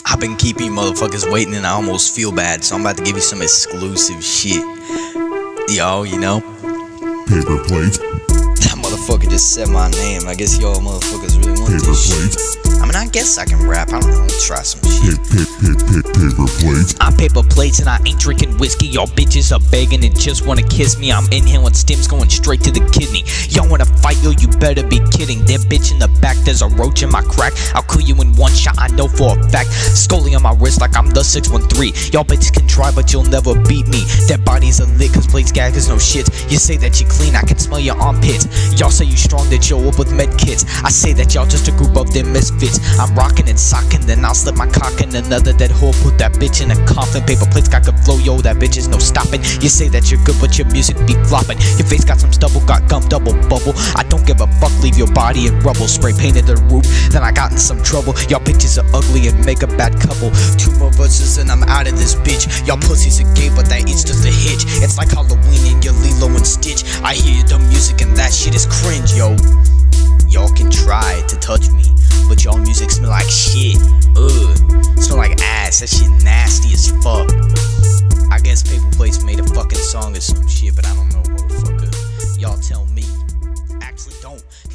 I've been keeping motherfuckers waiting and I almost feel bad, so I'm about to give you some exclusive shit. Yo, you know? Paper plates. That motherfucker just said my name. I guess y'all motherfuckers really want Paper this plates. shit. I mean, I guess I can rap. I don't know. Let's try some shit. Paper plates. I'm paper plates and I ain't drinking whiskey. Y'all bitches are begging and just wanna kiss me. I'm inhaling stims going straight to the kidney. Y'all wanna fight, yo, you better be kidding. That bitch in the back, there's a roach in my crack. I'll kill you in one shot, I know for a fact. Skullie on my wrist like I'm the 613. Y'all bitches can try, but you'll never beat me. That body's a lick, cause plates gag, there's no shit. You say that you clean, I can smell your armpits. Y'all say you strong, that you're up with medkits. I say that y'all just a group of them misfits. I'm rockin' and sockin', then I'll slip my cock in another dead whore, put that bitch in a coffin. Paper plates got good flow, yo, that bitch is no stopping. You say that you're good, but your music be flopping. Your face got some stubble, got gum, double bubble. I don't give a fuck, leave your body in rubble. Spray painted the roof, then I got in some trouble. Y'all bitches are ugly and make a bad couple. 2 more verses and I'm out of this bitch. Y'all pussies are gay, but that is just a hitch. It's like Halloween and your Lilo and Stitch. I hear the music and that shit is cringe, yo. Y'all can try to touch me, but y'all music smell like shit. Ugh, smell like ass. That shit nasty as fuck. I guess Paper Plates made a fucking song or some shit, but I don't know, motherfucker. Y'all tell me. Actually don't.